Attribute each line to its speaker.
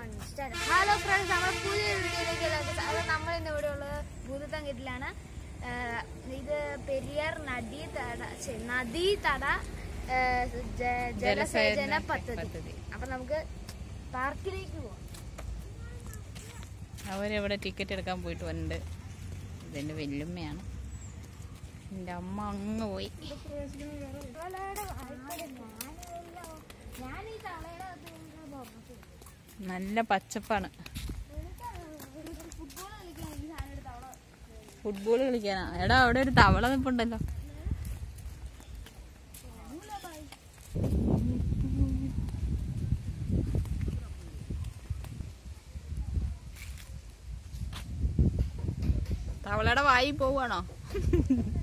Speaker 1: Hello friends, നമ്മുടെ പുതിയൊരു വീഡിയോയിലേക്ക് നമ്മളിന്ന് ഇവിടെ ഉള്ളത് ഭൂതത്താൻകെട്ടിലാണ്. ഇത് പെരിയാർ നദീതട ജലസേചന പദ്ധതി. അപ്പൊ നമുക്ക് പാർക്കിലേക്ക് പോവാം.
Speaker 2: അവരെവിടെ ടിക്കറ്റ് എടുക്കാൻ പോയിട്ട് വന്നിട്ട് ഇതെന്റെ വല്യമ്മയാണ്. എൻ്റെ അമ്മ അങ്ങ് പോയി. നല്ല പച്ചപ്പാണ്. ഫുട്ബോൾ കളിക്കാനാ? എടാ അവിടെ ഒരു തവള നിപ്പുണ്ടല്ലോ. തവളയുടെ വായി പോവാണോ?